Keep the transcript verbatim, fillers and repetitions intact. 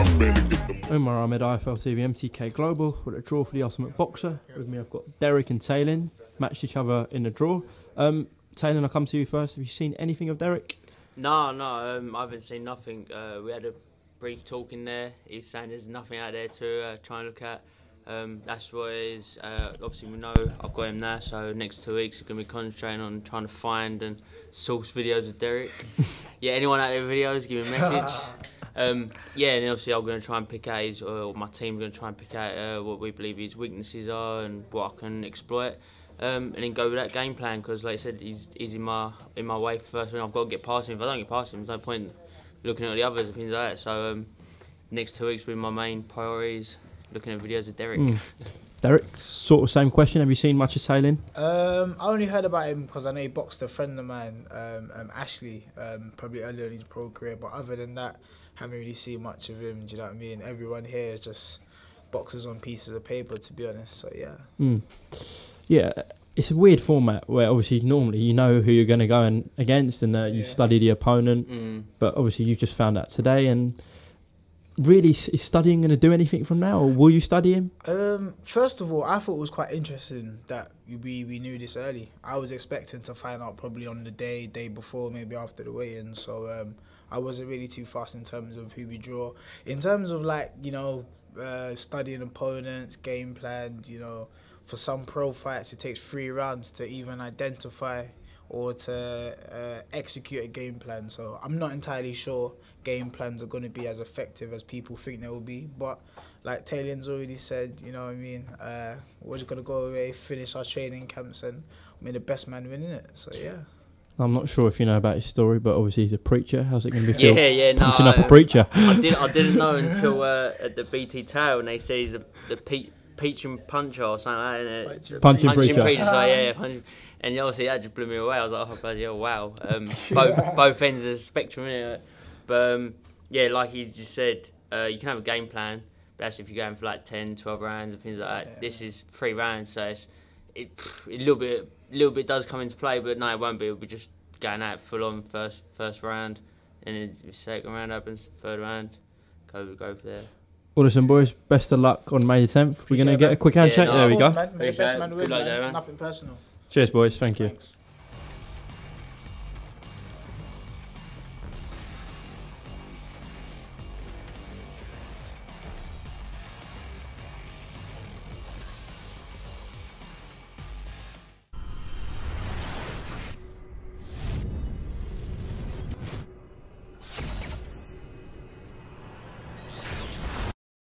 Umar Ahmed, I F L T V, M T K Global, with a draw for the Ultimate Boxer. With me I've got Derek and Taylin, matched each other in the draw. Um, Taylin, I'll come to you first. Have you seen anything of Derek? No, no, um, I haven't seen nothing. Uh, we had a brief talk in there. He's saying there's nothing out there to uh, try and look at. Um, that's what it is. Uh, obviously, we know I've got him now, so next two weeks we're going to be concentrating on trying to find and source videos of Derek. Yeah, anyone out there with videos, give me a message. Um, yeah, and obviously I'm going to try and pick out his, or my team's going to try and pick out uh, what we believe his weaknesses are and what I can exploit. Um, and then go with that game plan, because like I said, he's, he's in my in my way first. I've got to get past him. If I don't get past him, there's no point looking at the others and things like that. So um, next two weeks will be my main priorities, looking at videos of Derek. Mm. Derek, sort of same question. Have you seen much of Taylin? Um, I only heard about him because I know he boxed a friend of mine, um, um, Ashley, um, probably earlier in his pro career. But other than that, haven't really seen much of him. Do you know what I mean? Everyone here is just boxers on pieces of paper, to be honest. So yeah. Mm. Yeah, it's a weird format where obviously normally you know who you're going to go in against and uh, you Yeah. study the opponent, Mm. but obviously you've just found out today. And really, is studying going to do anything from now, or will you study him? Um, first of all, I thought it was quite interesting that we we knew this early. I was expecting to find out probably on the day, day before, maybe after the weigh-in. So um, I wasn't really too fast in terms of who we draw. In terms of like you know, uh, studying opponents, game plans, you know. For some pro fights, it takes three rounds to even identify or to uh, execute a game plan. So I'm not entirely sure game plans are going to be as effective as people think they will be. But like Taylin's already said, you know what I mean, uh, we're just going to go away, finish our training camps, and may the best man win in it. So yeah. I'm not sure if you know about his story, but obviously he's a preacher. How's it going to be feel Yeah, yeah, no. punching up a I- preacher? I, did, I didn't know until uh, at the B T Tail, and they say he's the, the Pe Peach and Puncher or something like that. innit? Punching Punching preacher. preacher, so yeah, yeah. Punch, and obviously that just blew me away. I was like, oh bloody hell, wow. Um, both both ends of the spectrum, innit? But um, yeah, like he just said, uh, you can have a game plan, but that's if you're going for like ten, twelve rounds and things like that. Yeah. This is three rounds, so it's it a little bit, little bit does come into play, but no, it won't be. It'll be just going out full on first first round, and then the second round happens, third round, go go for there. Well, listen, boys, best of luck on May the tenth. We're going to Appreciate it, get a man. quick handshake. Yeah, no, there we Of go. course, man. May the best Appreciate it. man Good win, luck man. there, man. Nothing personal. Cheers, boys. Thank you. Thanks.